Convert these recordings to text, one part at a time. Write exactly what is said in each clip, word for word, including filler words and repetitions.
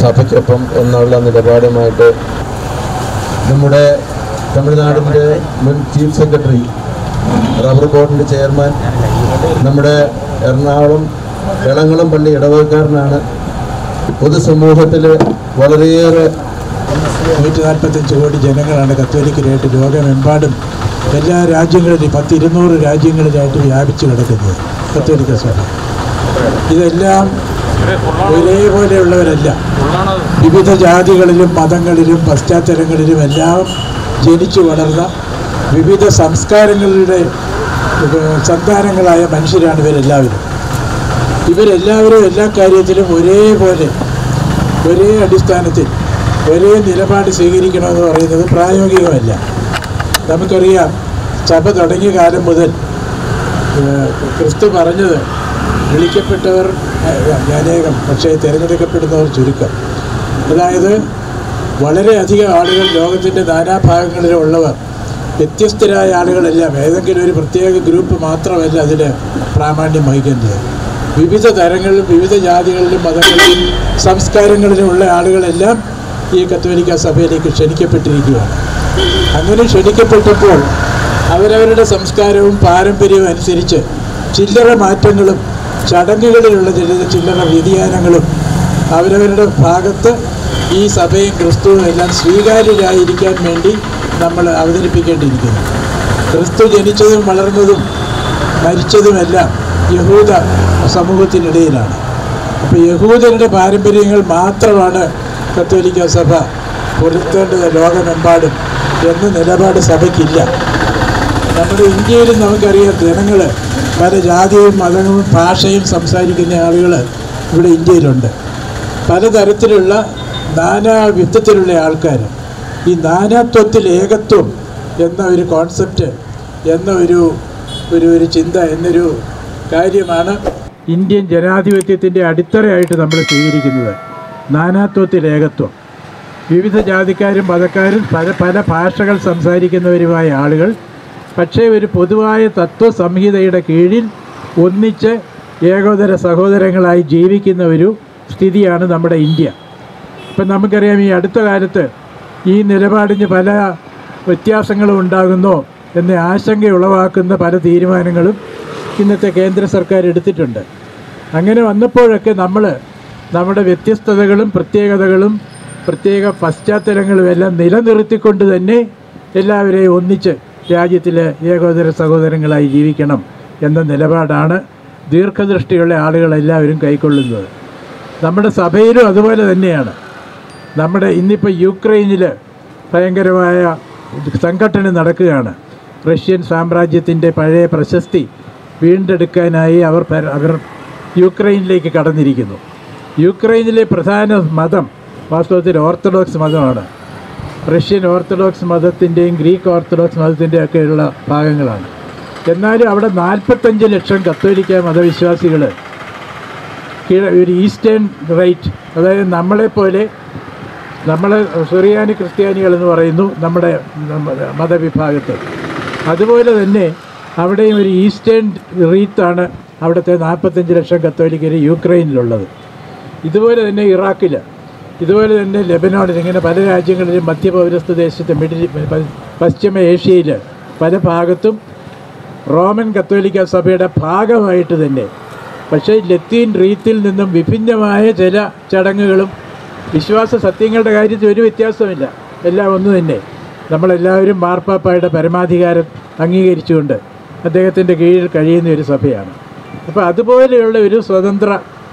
സഭയ്ക്കൊപ്പം എന്നുള്ള നിലപാടുമായിട്ട് നമ്മുടെ തമിഴ്നാടിൻ്റെ മുൻ ചീഫ് സെക്രട്ടറി, റബ്ബർ ബോർഡിൻ്റെ ചെയർമാൻ, നമ്മുടെ എറണാകുളം എളംകുളം പള്ളി ഇടവകക്കാരനാണ്. പൊതുസമൂഹത്തിൽ വളരെയേറെ നൂറ്റി നാൽപ്പത്തഞ്ച് കോടി ജനങ്ങളാണ് കത്തോലിക്കരായിട്ട് ലോകമെമ്പാടും എല്ലാ രാജ്യങ്ങളിലും പത്ത് ഇരുന്നൂറ് രാജ്യങ്ങളിലായിട്ട് വ്യാപിച്ചു കിടക്കുന്നത് കത്തോലിക്ക സഭ. ഇതെല്ലാം ഒരേപോലെയുള്ളവരല്ല. വിവിധ ജാതികളിലും മതങ്ങളിലും പശ്ചാത്തലങ്ങളിലും എല്ലാം ജനിച്ചു വളർന്ന വിവിധ സംസ്കാരങ്ങളുടെ സന്താനങ്ങളായ മനുഷ്യരാണ് ഇവരെല്ലാവരും. ഇവരെല്ലാവരും എല്ലാ കാര്യത്തിലും ഒരേപോലെ ഒരേ അടിസ്ഥാനത്തിൽ ഒരേ നിലപാട് സ്വീകരിക്കണമെന്ന് പറയുന്നത് പ്രായോഗികമല്ല. നമുക്കറിയാം, സഭ തുടങ്ങിയ കാലം മുതൽ ക്രിസ്തു പറഞ്ഞത് വിളിക്കപ്പെട്ടവർ അനേകം, പക്ഷേ തിരഞ്ഞെടുക്കപ്പെടുന്നവർ ചുരുക്കം. അതായത് വളരെയധികം ആളുകൾ ലോകത്തിൻ്റെ നാനാഭാഗങ്ങളിലുള്ളവർ, വ്യത്യസ്തരായ ആളുകളെല്ലാം, ഏതെങ്കിലും ഒരു പ്രത്യേക ഗ്രൂപ്പ് മാത്രമല്ല അതിൽ പ്രാമാണ്യം വഹിക്കുന്നത്. വിവിധ തരങ്ങളിലും വിവിധ ജാതികളിലും മതങ്ങളിലും സംസ്കാരങ്ങളിലുമുള്ള ആളുകളെല്ലാം ഈ കത്തോലിക്ക സഭയിലേക്ക് ക്ഷണിക്കപ്പെട്ടിരിക്കുകയാണ്. അങ്ങനെ ക്ഷണിക്കപ്പെട്ടപ്പോൾ അവരവരുടെ സംസ്കാരവും പാരമ്പര്യവും അനുസരിച്ച് ചില്ലറ മാറ്റങ്ങളും ചടങ്ങുകളിലുള്ള ചില ചില്ലറ വ്യതിയാനങ്ങളും അവരവരുടെ ഭാഗത്ത് ഈ സഭയും ക്രിസ്തുവും എല്ലാം സ്വീകാര്യരായിരിക്കാൻ വേണ്ടി നമ്മൾ അവതരിപ്പിക്കേണ്ടിയിരിക്കുന്നു. ക്രിസ്തു ജനിച്ചതും വളർന്നതും മരിച്ചതുമെല്ലാം യഹൂദ സമൂഹത്തിനിടയിലാണ്. അപ്പോൾ യഹൂദരുടെ പാരമ്പര്യങ്ങൾ മാത്രമാണ് കത്തോലിക്ക സഭ പുലർത്തേണ്ടത് ലോകമെമ്പാടും എന്ന നിലപാട് സഭയ്ക്കില്ല. നമ്മുടെ ഇന്ത്യയിലും നമുക്കറിയാം, ജനങ്ങൾ പല ജാതിയും മതവും ഭാഷയും സംസാരിക്കുന്ന ആളുകൾ ഇവിടെ ഇന്ത്യയിലുണ്ട്. പലതരത്തിലുള്ള നാനാ വിധത്തിലുള്ള ആൾക്കാർ. ഈ നാനാത്വത്തിൽ ഏകത്വം എന്ന ഒരു കോൺസെപ്റ്റ്, എന്ന ഒരു ഒരു ഒരു ചിന്ത എന്നൊരു കാര്യമാണ് ഇന്ത്യൻ ജനാധിപത്യത്തിൻ്റെ അടിത്തറയായിട്ട് നമ്മൾ സ്വീകരിക്കുന്നത്. നാനാത്വത്തിൽ ഏകത്വം. വിവിധ ജാതിക്കാരും മതക്കാരും പല പല ഭാഷകൾ സംസാരിക്കുന്നവരുമായ ആളുകൾ, പക്ഷേ ഒരു പൊതുവായ തത്വസംഹിതയുടെ കീഴിൽ ഒന്നിച്ച് ഏകോദര സഹോദരങ്ങളായി ജീവിക്കുന്ന ഒരു സ്ഥിതിയാണ് നമ്മുടെ ഇന്ത്യ. ഇപ്പം നമുക്കറിയാം, ഈ അടുത്ത കാലത്ത് ഈ നിലപാടിന് പല വ്യത്യാസങ്ങളും ഉണ്ടാകുന്നോ എന്ന ആശങ്ക ഉളവാക്കുന്ന പല തീരുമാനങ്ങളും ഇന്നത്തെ കേന്ദ്ര സർക്കാർ എടുത്തിട്ടുണ്ട്. അങ്ങനെ വന്നപ്പോഴൊക്കെ നമ്മൾ നമ്മുടെ വ്യത്യസ്തതകളും പ്രത്യേകതകളും പ്രത്യേക പശ്ചാത്തലങ്ങളും എല്ലാം നിലനിർത്തിക്കൊണ്ട് തന്നെ എല്ലാവരെയും ഒന്നിച്ച് രാജ്യത്തിൽ ഏകോദര സഹോദരങ്ങളായി ജീവിക്കണം എന്ന നിലപാടാണ് ദീർഘദൃഷ്ടിയുള്ള ആളുകളെല്ലാവരും കൈക്കൊള്ളുന്നത്. നമ്മുടെ സഭയിലും അതുപോലെ തന്നെയാണ്. നമ്മുടെ ഇന്നിപ്പോൾ യുക്രൈനിൽ ഭയങ്കരമായ സംഘട്ടനം നടക്കുകയാണ്. റഷ്യൻ സാമ്രാജ്യത്തിൻ്റെ പഴയ പ്രശസ്തി വീണ്ടെടുക്കാനായി അവർ അവർ യുക്രൈനിലേക്ക് കടന്നിരിക്കുന്നു. യുക്രൈനിലെ പ്രധാന മതം വാസ്തവത്തിൽ ഓർത്തഡോക്സ് മതമാണ്. റഷ്യൻ ഓർത്തഡോക്സ് മതത്തിൻ്റെയും ഗ്രീക്ക് ഓർത്തഡോക്സ് മതത്തിൻ്റെയും ഒക്കെയുള്ള ഭാഗങ്ങളാണ്. എന്നാലും അവിടെ നാൽപ്പത്തഞ്ച് ലക്ഷം കത്തോലിക്ക മതവിശ്വാസികൾ ഒരു ഈസ്റ്റേൺ റൈറ്റ്, അതായത് നമ്മളെപ്പോലെ നമ്മൾ സുറിയാനി ക്രിസ്ത്യാനികളെന്ന് പറയുന്നു നമ്മുടെ മതവിഭാഗത്ത്, അതുപോലെ തന്നെ അവിടെയും ഒരു ഈസ്റ്റേൺ റീത്താണ് അവിടുത്തെ നാൽപ്പത്തഞ്ച് ലക്ഷം കത്തോലിക്കർ യുക്രൈനിലുള്ളത്. ഇതുപോലെ തന്നെ ഇറാഖിൽ, ഇതുപോലെ തന്നെ ലെബനോണിൽ, ഇങ്ങനെ പല രാജ്യങ്ങളിലും മധ്യപൗരസ്ത്യ ദേശത്ത്, മിഡിൽ പശ്ചിമ ഏഷ്യയിൽ പല ഭാഗത്തും റോമൻ കത്തോലിക്ക സഭയുടെ ഭാഗമായിട്ട് തന്നെ, പക്ഷേ ലത്തീൻ റീത്തിൽ നിന്നും വിഭിന്നമായ ചില ചടങ്ങുകളും വിശ്വാസ സത്യങ്ങളുടെ കാര്യത്തിൽ ഒരു വ്യത്യാസമില്ല, എല്ലാം ഒന്ന് തന്നെ. നമ്മളെല്ലാവരും മാർപ്പാപ്പായുടെ പരമാധികാരം അംഗീകരിച്ചുകൊണ്ട് അദ്ദേഹത്തിൻ്റെ കീഴിൽ കഴിയുന്ന ഒരു സഭയാണ്. അപ്പോൾ അതുപോലെയുള്ള ഒരു സ്വതന്ത്ര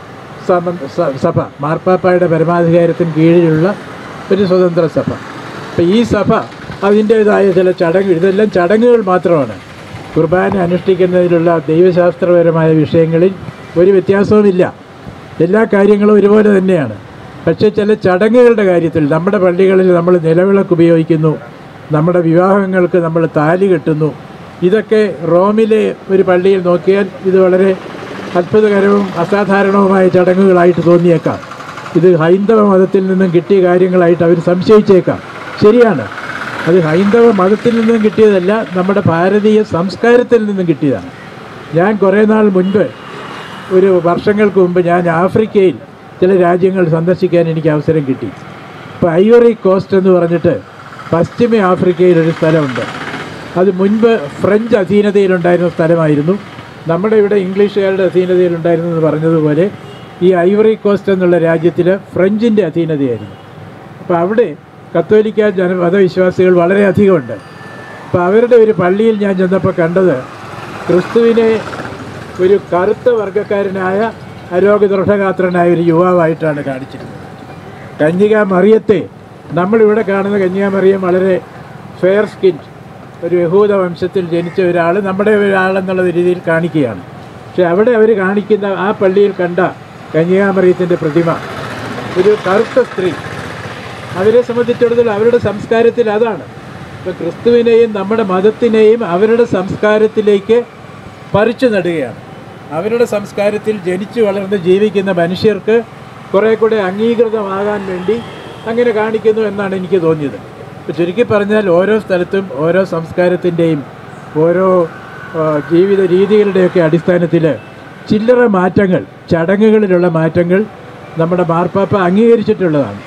സഭ, മാർപ്പാപ്പായുടെ പരമാധികാരത്തിന് കീഴിലുള്ള ഒരു സ്വതന്ത്ര സഭ. അപ്പോൾ ഈ സഭ അതിൻ്റേതായ ചില ചടങ്ങ്, ഇതെല്ലാം ചടങ്ങുകൾ മാത്രമാണ്. കുർബാന അനുഷ്ഠിക്കുന്നതിലുള്ള ദൈവശാസ്ത്രപരമായ വിഷയങ്ങളിൽ ഒരു വ്യത്യാസവുമില്ല. എല്ലാ കാര്യങ്ങളും ഒരുപോലെ തന്നെയാണ്. പക്ഷേ ചില ചടങ്ങുകളുടെ കാര്യത്തിൽ നമ്മുടെ പള്ളികളിൽ നമ്മൾ നിലവിളക്ക് ഉപയോഗിക്കുന്നു, നമ്മുടെ വിവാഹങ്ങൾക്ക് നമ്മൾ താലി കെട്ടുന്നു. ഇതൊക്കെ റോമിലെ ഒരു പള്ളിയിൽ നോക്കിയാൽ ഇത് വളരെ അത്ഭുതകരവും അസാധാരണവുമായ ചടങ്ങുകളായിട്ട് തോന്നിയേക്കാം. ഇത് ഹൈന്ദവ മതത്തിൽ നിന്നും കിട്ടിയ കാര്യങ്ങളായിട്ട് അവർ സംശയിച്ചേക്കാം. ശരിയാണ്, അത് ഹൈന്ദവ മതത്തിൽ നിന്നും കിട്ടിയതല്ല, നമ്മുടെ ഭാരതീയ സംസ്കാരത്തിൽ നിന്നും കിട്ടിയതാണ്. ഞാൻ കുറേ നാൾ മുൻപ്, ഒരു വർഷങ്ങൾക്ക് മുമ്പ്, ഞാൻ ആഫ്രിക്കയിൽ ചില രാജ്യങ്ങൾ സന്ദർശിക്കാൻ എനിക്ക് അവസരം കിട്ടി. ഇപ്പോൾ ഐവറി കോസ്റ്റ് എന്ന് പറഞ്ഞിട്ട് പശ്ചിമ ആഫ്രിക്കയിലൊരു സ്ഥലമുണ്ട്. അത് മുൻപ് ഫ്രഞ്ച് അധീനതയിലുണ്ടായിരുന്ന സ്ഥലമായിരുന്നു. നമ്മുടെ ഇവിടെ ഇംഗ്ലീഷുകാരുടെ അധീനതയിലുണ്ടായിരുന്നു എന്ന് പറഞ്ഞതുപോലെ ഈ ഐവറി കോസ്റ്റ് എന്നുള്ള രാജ്യത്തിൽ ഫ്രഞ്ചിൻ്റെ അധീനതയായിരുന്നു. അപ്പോൾ അവിടെ കത്തോലിക്ക ജന മതവിശ്വാസികൾ വളരെയധികമുണ്ട്. അപ്പോൾ അവരുടെ ഒരു പള്ളിയിൽ ഞാൻ ചെന്നപ്പോൾ കണ്ടത് ക്രിസ്തുവിനെ ഒരു കറുത്ത വർഗ്ഗക്കാരനായ അരോഗദൃഢഗാത്രനായ ഒരു യുവാവായിട്ടാണ് കാണിച്ചിരുന്നത്. കന്യക മറിയത്തെ നമ്മളിവിടെ കാണുന്ന കന്യക മറിയം വളരെ ഫെയർ സ്കിൻ, ഒരു യഹൂദ വംശത്തിൽ ജനിച്ച ഒരാൾ, നമ്മുടെ ഒരാളെന്നുള്ള രീതിയിൽ കാണിക്കുകയാണ്. പക്ഷെ അവിടെ അവർ കാണിക്കുന്ന ആ പള്ളിയിൽ കണ്ട കന്യക മറിയത്തിൻ്റെ പ്രതിമ ഒരു കറുത്ത സ്ത്രീ. അവരെ സംബന്ധിച്ചിടത്തോളം അവരുടെ സംസ്കാരത്തിൽ അതാണ്. ഇപ്പോൾ ക്രിസ്തുവിനെയും നമ്മുടെ മതത്തിനെയും അവരുടെ സംസ്കാരത്തിലേക്ക് പറിച്ചു നടുകയാണ്. അവരുടെ സംസ്കാരത്തിൽ ജനിച്ചു വളർന്ന് ജീവിക്കുന്ന മനുഷ്യർക്ക് കുറേ കൂടെ അംഗീകൃതമാകാൻ വേണ്ടി അങ്ങനെ കാണിക്കുന്നു എന്നാണ് എനിക്ക് തോന്നിയത്. ഇപ്പോൾ ചുരുക്കി പറഞ്ഞാൽ ഓരോ സ്ഥലത്തും ഓരോ സംസ്കാരത്തിൻ്റെയും ഓരോ ജീവിത രീതികളുടെയൊക്കെ അടിസ്ഥാനത്തിൽ ചില്ലറ മാറ്റങ്ങൾ, ചടങ്ങുകളിലുള്ള മാറ്റങ്ങൾ നമ്മുടെ മാർപ്പാപ്പ അംഗീകരിച്ചിട്ടുള്ളതാണ്.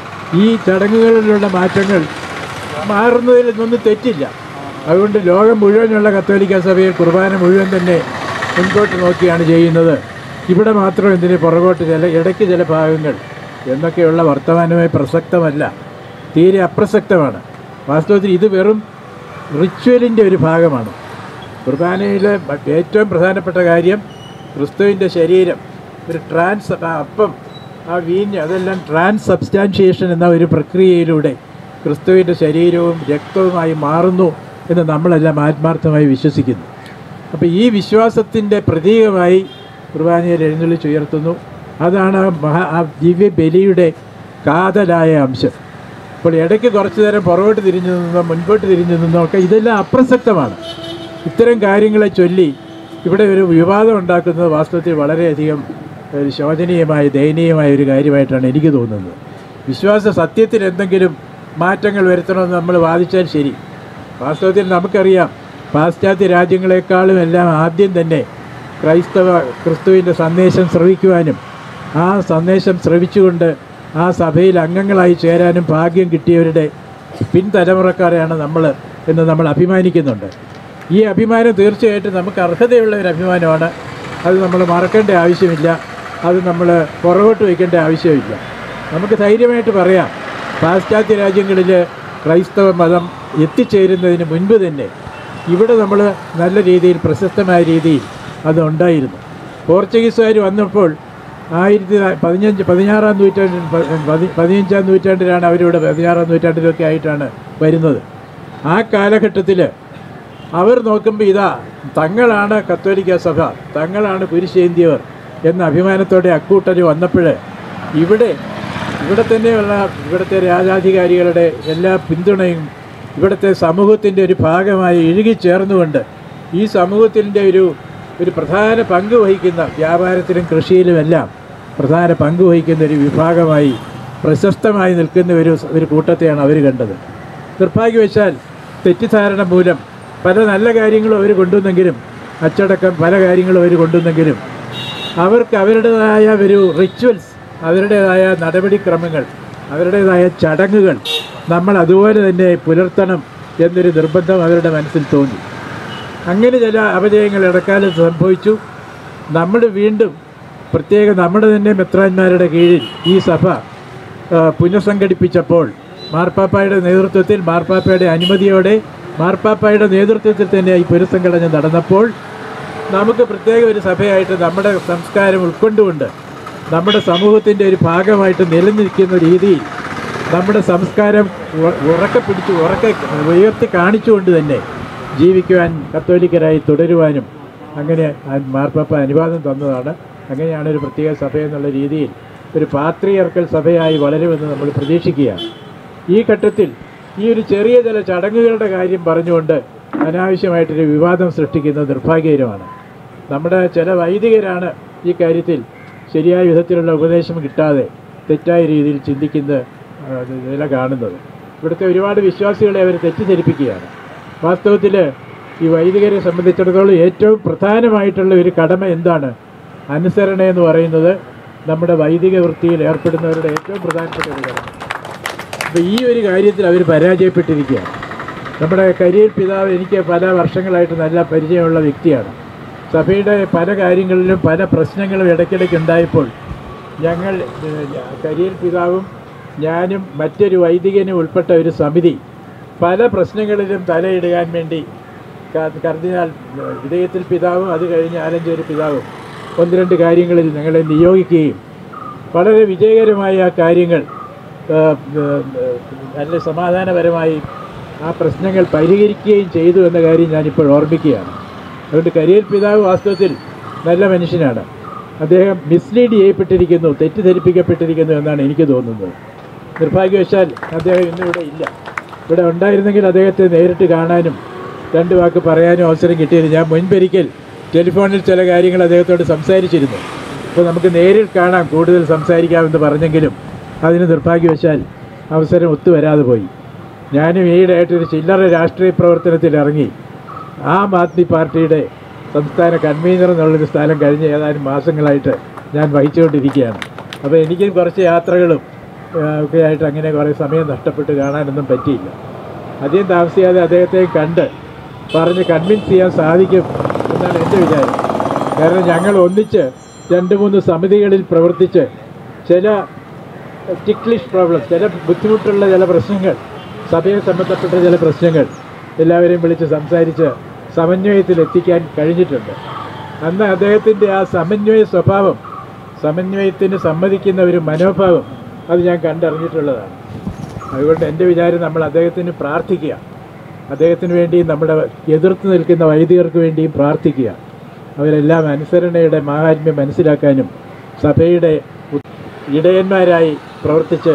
ഈ ചടങ്ങുകളിലുള്ള മാറ്റങ്ങൾ മാറുന്നതിൽ ഒന്നും തെറ്റില്ല. അതുകൊണ്ട് ലോകം മുഴുവനുള്ള കത്തോലിക്ക സഭയെ കുർബാന മുഴുവൻ തന്നെ മുൻപോട്ട് നോക്കിയാണ് ചെയ്യുന്നത്. ഇവിടെ മാത്രം എന്തിന് പുറകോട്ട് ചില ഇടയ്ക്ക് ചില ഭാഗങ്ങൾ എന്നൊക്കെയുള്ള വർത്തമാനമായി പ്രസക്തമല്ല, തീരെ അപ്രസക്തമാണ്. വാസ്തവത്തിൽ ഇത് വെറും റിച്വലിൻ്റെ ഒരു ഭാഗമാണ്. കുർബാനയിലെ ഏറ്റവും പ്രധാനപ്പെട്ട കാര്യം ക്രിസ്തുവിൻ്റെ ശരീരം, ഒരു ട്രാൻസ് അപ്പം, ആ വീഞ്ഞ്, അതെല്ലാം ട്രാൻസ് സബ്സ്റ്റാൻഷിയേഷൻ എന്ന ഒരു പ്രക്രിയയിലൂടെ ക്രിസ്തുവിൻ്റെ ശരീരവും രക്തവുമായി മാറുന്നു എന്ന് നമ്മളെല്ലാം ആത്മാർത്ഥമായി വിശ്വസിക്കുന്നു. അപ്പോൾ ഈ വിശ്വാസത്തിൻ്റെ പ്രതീകമായി കുർബാനയിൽ എഴുന്നള്ളിച്ചുയർത്തുന്നു. അതാണ് മഹാ ആ ദിവ്യ ബലിയുടെ കാതലായ അംശം. അപ്പോൾ ഇടയ്ക്ക് കുറച്ചു നേരം പുറകോട്ട് തിരിഞ്ഞു നിന്നോ മുൻപോട്ട് തിരിഞ്ഞു നിന്നോ ഒക്കെ ഇതെല്ലാം അപ്രസക്തമാണ്. ഇത്തരം കാര്യങ്ങളെ ചൊല്ലി ഇവിടെ ഒരു വിവാദം ഉണ്ടാക്കുന്നത് വാസ്തവത്തിൽ വളരെയധികം ഒരു ശോചനീയമായ ദയനീയമായ ഒരു കാര്യമായിട്ടാണ് എനിക്ക് തോന്നുന്നത്. വിശ്വാസ സത്യത്തിൽ എന്തെങ്കിലും മാറ്റങ്ങൾ വരുത്തണമെന്ന് നമ്മൾ വാദിച്ചാൽ ശരി. വാസ്തവത്തിൽ നമുക്കറിയാം, പാശ്ചാത്യ രാജ്യങ്ങളെക്കാളും എല്ലാം ആദ്യം തന്നെ ക്രൈസ്തവ ക്രിസ്തുവിൻ്റെ സന്ദേശം ശ്രവിക്കുവാനും ആ സന്ദേശം ശ്രവിച്ചുകൊണ്ട് ആ സഭയിൽ അംഗങ്ങളായി ചേരാനും ഭാഗ്യം കിട്ടിയവരുടെ പിൻതലമുറക്കാരെയാണ് നമ്മൾ എന്ന് നമ്മൾ അഭിമാനിക്കുന്നുണ്ട്. ഈ അഭിമാനം തീർച്ചയായിട്ടും നമുക്ക് അർഹതയുള്ള ഒരു അഭിമാനമാണ്. അത് നമ്മൾ മറക്കേണ്ട ആവശ്യമില്ല, അത് നമ്മൾ പുറകോട്ട് വയ്ക്കേണ്ട ആവശ്യമില്ല. നമുക്ക് ധൈര്യമായിട്ട് പറയാം, പാശ്ചാത്യ രാജ്യങ്ങളിൽ ക്രൈസ്തവ മതം എത്തിച്ചേരുന്നതിന് മുൻപ് തന്നെ ഇവിടെ നമ്മൾ നല്ല രീതിയിൽ പ്രശസ്തമായ രീതിയിൽ അത് ഉണ്ടായിരുന്നു. പോർച്ചുഗീസുകാർ വന്നപ്പോൾ ആയിരത്തി പതിനഞ്ച് പതിനാറാം നൂറ്റാണ്ടിൽ പതിനഞ്ചാം നൂറ്റാണ്ടിലാണ് അവരിവിടെ പതിനാറാം നൂറ്റാണ്ടിലൊക്കെ ആയിട്ടാണ് വരുന്നത്. ആ കാലഘട്ടത്തിൽ അവർ നോക്കുമ്പോൾ ഇതാ തങ്ങളാണ് കത്തോലിക്ക സഭ, തങ്ങളാണ് കുരിശേന്തിയവർ എന്ന അഭിമാനത്തോടെ അക്കൂട്ടർ വന്നപ്പോൾ ഇവിടെ ഇവിടെ തന്നെയുള്ള ഇവിടുത്തെ രാജാധികാരികളുടെ എല്ലാ പിന്തുണയും ഇവിടുത്തെ സമൂഹത്തിൻ്റെ ഒരു ഭാഗമായി ഇഴുകിച്ചേർന്നുകൊണ്ട് ഈ സമൂഹത്തിൻ്റെ ഒരു ഒരു പ്രധാന പങ്ക് വഹിക്കുന്ന വ്യാപാരത്തിലും കൃഷിയിലുമെല്ലാം പ്രധാന പങ്ക് വഹിക്കുന്ന ഒരു വിഭാഗമായി പ്രശസ്തമായി നിൽക്കുന്ന ഒരു ഒരു കൂട്ടത്തെയാണ് അവർ കണ്ടത്. നിർഭാഗ്യവശാൽ തെറ്റിദ്ധാരണ മൂലം പല നല്ല കാര്യങ്ങളും അവർ കൊണ്ടുവന്നെങ്കിലും, അച്ചടക്കം പല കാര്യങ്ങളും അവർ കൊണ്ടുവന്നെങ്കിലും അവർക്ക് അവരുടേതായ ഒരു റിച്വൽസ്, അവരുടേതായ നടപടിക്രമങ്ങൾ, അവരുടേതായ ചടങ്ങുകൾ നമ്മൾ അതുപോലെ തന്നെ പുലർത്തണം എന്നൊരു നിർബന്ധം അവരുടെ മനസ്സിൽ തോന്നി. അങ്ങനെ ചില അപജയങ്ങൾ ഇടക്കാലത്ത് സംഭവിച്ചു. നമ്മൾ വീണ്ടും പ്രത്യേക നമ്മുടെ തന്നെ മെത്രാന്മാരുടെ കീഴിൽ ഈ സഭ പുനഃസംഘടിപ്പിച്ചപ്പോൾ മാർപ്പാപ്പായുടെ നേതൃത്വത്തിൽ, മാർപ്പാപ്പയുടെ അനുമതിയോടെ മാർപ്പാപ്പായുടെ നേതൃത്വത്തിൽ തന്നെ ഈ പുനഃസംഘടന നടന്നപ്പോൾ നമുക്ക് പ്രത്യേക ഒരു സഭയായിട്ട് നമ്മുടെ സംസ്കാരം ഉൾക്കൊണ്ടുകൊണ്ട് നമ്മുടെ സമൂഹത്തിൻ്റെ ഒരു ഭാഗമായിട്ട് നിലനിൽക്കുന്ന രീതിയിൽ നമ്മുടെ സംസ്കാരം ഉറക്കെ പിടിച്ച് ഉറക്കെ ഉയർത്തി കാണിച്ചുകൊണ്ട് തന്നെ ജീവിക്കുവാൻ കത്തോലിക്കരായി തുടരുവാനും അങ്ങനെ മാർപ്പാപ്പ അനുവാദം തന്നതാണ്. അങ്ങനെയാണ് ഒരു പ്രത്യേക സഭ എന്നുള്ള രീതിയിൽ ഒരു പാത്രിയർക്കൽ സഭയായി വളരുമെന്ന് നമ്മൾ പ്രതീക്ഷിക്കുകയാണ്. ഈ ഘട്ടത്തിൽ ഈ ഒരു ചെറിയ ചില ചടങ്ങുകളുടെ കാര്യം പറഞ്ഞുകൊണ്ട് അനാവശ്യമായിട്ടൊരു വിവാദം സൃഷ്ടിക്കുന്നത് നിർഭാഗ്യകരമാണ്. നമ്മുടെ ചില വൈദികരാണ് ഈ കാര്യത്തിൽ ശരിയായ വിധത്തിലുള്ള ഉപദേശം കിട്ടാതെ തെറ്റായ രീതിയിൽ ചിന്തിക്കുന്ന നില കാണുന്നത്. ഇവിടുത്തെ ഒരുപാട് വിശ്വാസികളെ അവർ തെറ്റിദ്ധരിപ്പിക്കുകയാണ്. വാസ്തവത്തിൽ ഈ വൈദികരെ സംബന്ധിച്ചിടത്തോളം ഏറ്റവും പ്രധാനമായിട്ടുള്ള ഒരു കടമ എന്താണ്? അനുസരണ എന്ന് പറയുന്നത് നമ്മുടെ വൈദിക വൃത്തിയിൽ ഏർപ്പെടുന്നവരുടെ ഏറ്റവും പ്രധാനപ്പെട്ട ഒരു കാര്യം. അപ്പോൾ ഈ ഒരു കാര്യത്തിൽ അവർ പരാജയപ്പെട്ടിരിക്കുകയാണ്. നമ്മുടെ കരിയർ പിതാവ് എനിക്ക് പല വർഷങ്ങളായിട്ട് നല്ല പരിചയമുള്ള വ്യക്തിയാണ്. സഭയുടെ പല കാര്യങ്ങളിലും പല പ്രശ്നങ്ങളും ഇടയ്ക്കിടയ്ക്ക് ഉണ്ടായപ്പോൾ ഞങ്ങൾ കരിയർ പിതാവും ഞാനും മറ്റൊരു വൈദികനും ഉൾപ്പെട്ട ഒരു സമിതി പല പ്രശ്നങ്ങളിലും തലയിടുവാൻ വേണ്ടി കർദിനാൾ വിധേയത്തിൽ പിതാവും അത് കഴിഞ്ഞ് ആലഞ്ചേരി പിതാവും ഒന്ന് രണ്ട് കാര്യങ്ങളിൽ ഞങ്ങളെ നിയോഗിക്കുകയും വളരെ വിജയകരമായ ആ കാര്യങ്ങൾ നല്ല സമാധാനപരമായി ആ പ്രശ്നങ്ങൾ പരിഹരിക്കുകയും ചെയ്തു എന്ന കാര്യം ഞാനിപ്പോൾ ഓർമ്മിക്കുകയാണ്. അതുകൊണ്ട് കരിയർ പിതാവ് വാസ്തവത്തിൽ നല്ല മനുഷ്യനാണ്. അദ്ദേഹം മിസ്ലീഡ് ചെയ്യപ്പെട്ടിരിക്കുന്നു, തെറ്റിദ്ധരിപ്പിക്കപ്പെട്ടിരിക്കുന്നു എന്നാണ് എനിക്ക് തോന്നുന്നത്. നിർഭാഗ്യവശാൽ അദ്ദേഹം ഇന്നിവിടെ ഇല്ല. ഇവിടെ ഉണ്ടായിരുന്നെങ്കിൽ അദ്ദേഹത്തെ നേരിട്ട് കാണാനും രണ്ട് വാക്ക് പറയാനും അവസരം കിട്ടിയത്. ഞാൻ മുൻപൊരിക്കൽ ടെലിഫോണിൽ ചില കാര്യങ്ങൾ അദ്ദേഹത്തോട് സംസാരിച്ചിരുന്നു. അപ്പോൾ നമുക്ക് നേരിൽ കാണാം, കൂടുതൽ സംസാരിക്കാമെന്ന് പറഞ്ഞെങ്കിലും അതിന് നിർഭാഗ്യവശാൽ അവസരം ഒത്തുവരാതെ പോയി. ഞാനും ഈയിടെയായിട്ടൊരു ചില്ലറ രാഷ്ട്രീയ പ്രവർത്തനത്തിൽ ഇറങ്ങി ആം ആദ്മി പാർട്ടിയുടെ സംസ്ഥാന കൺവീനർ എന്നുള്ളൊരു സ്ഥലം കഴിഞ്ഞ ഏതാനും മാസങ്ങളായിട്ട് ഞാൻ വഹിച്ചുകൊണ്ടിരിക്കുകയാണ്. അപ്പോൾ എനിക്കും കുറച്ച് യാത്രകളും ഒക്കെ ആയിട്ട് അങ്ങനെ കുറേ സമയം നഷ്ടപ്പെട്ട് കാണാനൊന്നും പറ്റിയില്ല. അധികം താമസിയാതെ അദ്ദേഹത്തെ കണ്ട് പറഞ്ഞ് കൺവിൻസ് ചെയ്യാൻ സാധിക്കും എന്നാണ് എൻ്റെ വിചാരം. കാരണം ഞങ്ങൾ ഒന്നിച്ച് രണ്ട് മൂന്ന് സമിതികളിൽ പ്രവർത്തിച്ച് ചില ടിക്ലിഷ് പ്രോബ്ലംസ്, ചില ബുദ്ധിമുട്ടുള്ള ചില പ്രശ്നങ്ങൾ, സഭയെ സംബന്ധപ്പെട്ട ചില പ്രശ്നങ്ങൾ എല്ലാവരെയും വിളിച്ച് സംസാരിച്ച് സമന്വയത്തിലെത്തിക്കാൻ കഴിഞ്ഞിട്ടുണ്ട്. അന്ന് അദ്ദേഹത്തിൻ്റെ ആ സമന്വയ സ്വഭാവം, സമന്വയത്തിന് സമ്മതിക്കുന്ന ഒരു മനോഭാവം അത് ഞാൻ കണ്ടറിഞ്ഞിട്ടുള്ളതാണ്. അതുകൊണ്ട് എൻ്റെ വിചാരം നമ്മൾ അദ്ദേഹത്തിന് പ്രാർത്ഥിക്കുക, അദ്ദേഹത്തിന് വേണ്ടിയും നമ്മുടെ എതിർത്ത് നിൽക്കുന്ന വൈദികർക്ക് വേണ്ടിയും പ്രാർത്ഥിക്കുക. അവരെല്ലാം അനുസരണയുടെ മാഹാത്മ്യം മനസ്സിലാക്കാനും സഭയുടെ ഇടയന്മാരായി പ്രവർത്തിച്ച്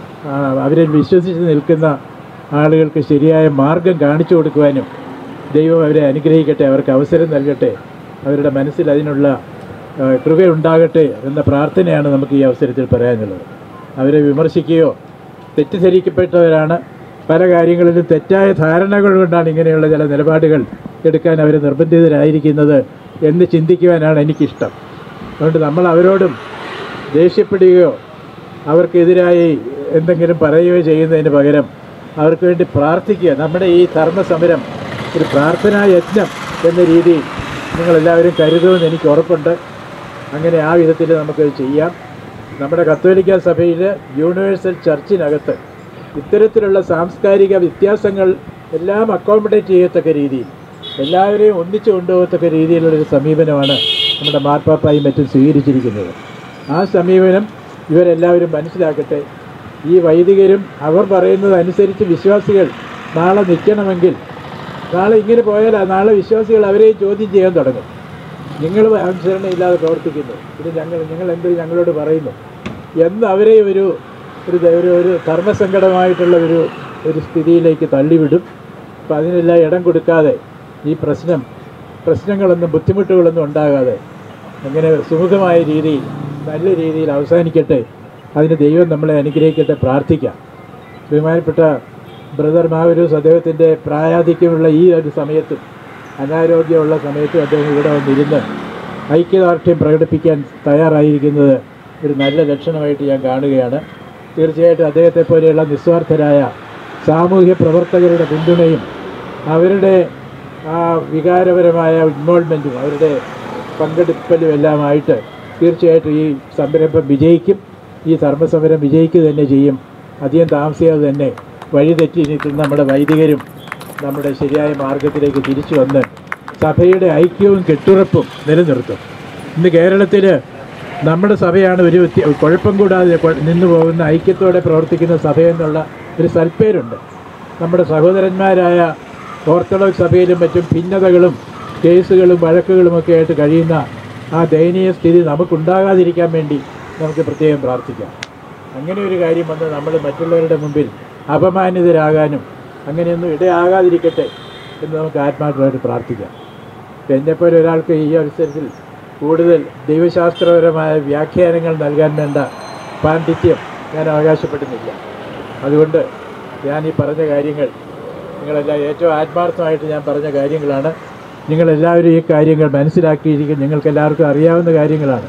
അവരിൽ വിശ്വസിച്ച് നിൽക്കുന്ന ആളുകൾക്ക് ശരിയായ മാർഗം കാണിച്ചു കൊടുക്കുവാനും ദൈവം അവരെ അനുഗ്രഹിക്കട്ടെ, അവർക്ക് അവസരം നൽകട്ടെ, അവരുടെ മനസ്സിൽ അതിനുള്ള കൃപയുണ്ടാകട്ടെ എന്ന പ്രാർത്ഥനയാണ് നമുക്ക് ഈ അവസരത്തിൽ പറയാനുള്ളത്. അവരെ വിമർശിക്കുകയോ, തെറ്റിദ്ധരിക്കപ്പെട്ടവരാണ്, പല കാര്യങ്ങളിലും തെറ്റായ ധാരണകൾ കൊണ്ടാണ് ഇങ്ങനെയുള്ള ചില നിലപാടുകൾ എടുക്കാൻ അവർ നിർബന്ധിതരായിരിക്കുന്നത് എന്ന് ചിന്തിക്കുവാനാണ് എനിക്കിഷ്ടം. അതുകൊണ്ട് നമ്മൾ അവരോടും ദേഷ്യപ്പെടുകയോ അവർക്കെതിരായി എന്തെങ്കിലും പറയുകയോ ചെയ്യുന്നതിന് പകരം അവർക്ക് വേണ്ടി പ്രാർത്ഥിക്കുക. നമ്മുടെ ഈ ധർമ്മസമരം ഒരു പ്രാർത്ഥനാ യജ്ഞം എന്ന രീതിയിൽ നിങ്ങളെല്ലാവരും കരുതുമെന്ന് എനിക്ക് ഉറപ്പുണ്ട്. അങ്ങനെ ആ വിധത്തിൽ നമുക്ക് ചെയ്യാം. നമ്മുടെ കത്തോലിക്ക സഭയിൽ യൂണിവേഴ്സൽ ചർച്ചിനകത്ത് ഇത്തരത്തിലുള്ള സാംസ്കാരിക വ്യത്യാസങ്ങൾ എല്ലാം അക്കോമഡേറ്റ് ചെയ്യത്തക്ക രീതിയിൽ, എല്ലാവരെയും ഒന്നിച്ചു കൊണ്ടുപോകത്തക്ക രീതിയിലുള്ളൊരു സമീപനമാണ് നമ്മുടെ മാർപ്പാപ്പായും മറ്റും സ്വീകരിച്ചിരിക്കുന്നത്. ആ സമീപനം ഇവരെല്ലാവരും മനസ്സിലാക്കട്ടെ. ഈ വൈദികരും അവർ പറയുന്നത് അനുസരിച്ച് വിശ്വാസികൾ നാളെ നിൽക്കണമെങ്കിൽ, നാളെ ഇങ്ങനെ പോയാൽ നാളെ വിശ്വാസികൾ അവരെയും ചോദ്യം ചെയ്യാൻ തുടങ്ങും. നിങ്ങൾ അനുസരണയില്ലാതെ പ്രവർത്തിക്കുന്നു, ഇത് ഞങ്ങൾ നിങ്ങൾ എന്ത് ഞങ്ങളോട് പറയുന്നു എന്ന് അവരെ ഒരു ഒരു ഒരു ഒരു ധർമ്മസങ്കടമായിട്ടുള്ള ഒരു ഒരു സ്ഥിതിയിലേക്ക് തള്ളിവിടും. അപ്പം അതിനെല്ലാം ഇടം കൊടുക്കാതെ ഈ പ്രശ്നം പ്രശ്നങ്ങളൊന്നും ബുദ്ധിമുട്ടുകളൊന്നും ഉണ്ടാകാതെ അങ്ങനെ സുമുഖമായ രീതിയിൽ നല്ല രീതിയിൽ അവസാനിക്കട്ടെ. അതിന് ദൈവം നമ്മളെ അനുഗ്രഹിക്കട്ടെ, പ്രാർത്ഥിക്കാം. ബഹുമാനപ്പെട്ട ബ്രദർ മാവൂരൂസ് അദ്ദേഹത്തിൻ്റെ പ്രായാധിക്യമുള്ള ഈ ഒരു സമയത്തും അനാരോഗ്യമുള്ള സമയത്തും അദ്ദേഹം ഇവിടെ വന്നിരുന്ന് ഐക്യദാർഢ്യം പ്രകടിപ്പിക്കാൻ തയ്യാറായിരിക്കുന്നത് ഒരു നല്ല ലക്ഷണമായിട്ട് ഞാൻ കാണുകയാണ്. തീർച്ചയായിട്ടും അദ്ദേഹത്തെ പോലെയുള്ള നിസ്വാർത്ഥരായ സാമൂഹ്യ പ്രവർത്തകരുടെ പിന്തുണയും അവരുടെ ആ വികാരപരമായ ഇൻവോൾവ്മെൻറ്റും അവരുടെ പങ്കെടുക്കലും എല്ലാമായിട്ട് തീർച്ചയായിട്ടും ഈ സംരംഭം വിജയിക്കും. ഈ ധർമ്മസമരം വിജയിക്കുക തന്നെ ചെയ്യും. അധികം താമസിയാതെ തന്നെ വഴിതെറ്റി നിൽക്കുന്ന നമ്മുടെ വൈദികരും നമ്മുടെ ശരിയായ മാർഗത്തിലേക്ക് തിരിച്ചു വന്ന് സഭയുടെ ഐക്യവും കെട്ടുറപ്പും നിലനിർത്തും. ഇന്ന് കേരളത്തിൽ നമ്മുടെ സഭയാണ് ഒരു കുഴപ്പം കൂടാതെ നിന്നു പോകുന്ന ഐക്യത്തോടെ പ്രവർത്തിക്കുന്ന സഭയെന്നുള്ള ഒരു സൽപ്പേരുണ്ട്. നമ്മുടെ സഹോദരന്മാരായ ഓർത്തഡോക്സ് സഭയിലും മറ്റും ഭിന്നതകളും കേസുകളും വഴക്കുകളുമൊക്കെ ആയിട്ട് കഴിയുന്ന ആ ദയനീയ സ്ഥിതി നമുക്കുണ്ടാകാതിരിക്കാൻ വേണ്ടി നമുക്ക് പ്രത്യേകം പ്രാർത്ഥിക്കാം. അങ്ങനെ ഒരു കാര്യം വന്ന് നമ്മൾ മറ്റുള്ളവരുടെ മുമ്പിൽ അപമാനിതരാകാനും അങ്ങനെയൊന്നും ഇടയാകാതിരിക്കട്ടെ എന്ന് നമുക്ക് ആത്മാർത്ഥമായിട്ട് പ്രാർത്ഥിക്കാം. എന്നെപ്പോലെ ഒരാൾക്ക് ഈ അവസരത്തിൽ കൂടുതൽ ദൈവശാസ്ത്രപരമായ വ്യാഖ്യാനങ്ങൾ നൽകാൻ വേണ്ട പാണ്ഡിത്യം ഞാൻ അവകാശപ്പെടുന്നില്ല. അതുകൊണ്ട് ഞാൻ ഈ പറഞ്ഞ കാര്യങ്ങൾ നിങ്ങളെല്ലാം ഏറ്റവും ആത്മാർത്ഥമായിട്ട് ഞാൻ പറഞ്ഞ കാര്യങ്ങളാണ്. നിങ്ങളെല്ലാവരും ഈ കാര്യങ്ങൾ മനസ്സിലാക്കിയിരിക്കും. നിങ്ങൾക്കെല്ലാവർക്കും അറിയാവുന്ന കാര്യങ്ങളാണ്.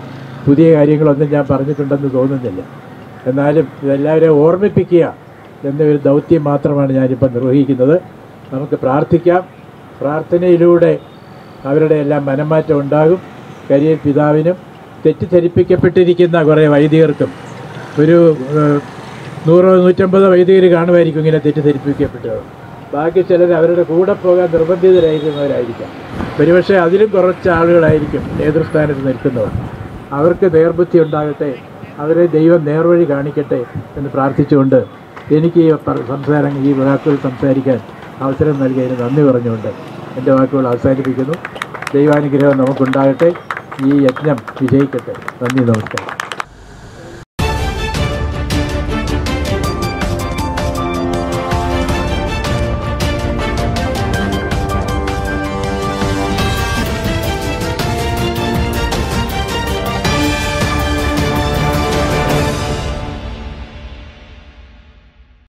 പുതിയ കാര്യങ്ങളൊന്നും ഞാൻ പറഞ്ഞിട്ടുണ്ടെന്ന് തോന്നുന്നില്ല. എന്നാലും ഇതെല്ലാവരെയും ഓർമ്മിപ്പിക്കുക എന്നൊരു ദൗത്യം മാത്രമാണ് ഞാനിപ്പോൾ നിർവഹിക്കുന്നത്. നമുക്ക് പ്രാർത്ഥിക്കാം. പ്രാർത്ഥനയിലൂടെ അവരുടെ എല്ലാം മനംമാറ്റം ഉണ്ടാകും. കരിയർ പിതാവിനും തെറ്റിദ്ധരിപ്പിക്കപ്പെട്ടിരിക്കുന്ന കുറേ വൈദികർക്കും, ഒരു നൂറോ നൂറ്റമ്പതോ വൈദികർ കാണുമായിരിക്കും ഇങ്ങനെ തെറ്റിദ്ധരിപ്പിക്കപ്പെട്ടത്. ബാക്കി ചിലർ അവരുടെ കൂടെ പോകാൻ നിർബന്ധിതരായിരിക്കുന്നവരായിരിക്കാം. ഒരുപക്ഷെ അതിലും കുറച്ച് ആളുകളായിരിക്കും നേതൃസ്ഥാനത്ത് നിൽക്കുന്നവർ. അവർക്ക് നേർബുദ്ധി ഉണ്ടാകട്ടെ, അവരെ ദൈവം നേർവഴി കാണിക്കട്ടെ എന്ന് പ്രാർത്ഥിച്ചുകൊണ്ട് എനിക്ക് ഈ സംസാരം ഈ വാക്കുകൾ സംസാരിക്കാൻ അവസരം നൽകിയതിന് നന്ദി പറഞ്ഞുകൊണ്ട് എൻ്റെ വാക്കുകൾ അവസാനിപ്പിക്കുന്നു. ദൈവാനുഗ്രഹം നമുക്കുണ്ടാകട്ടെ. ഈ യജ്ഞം വിജയിക്കട്ടെ. നന്ദി, നമസ്കാരം.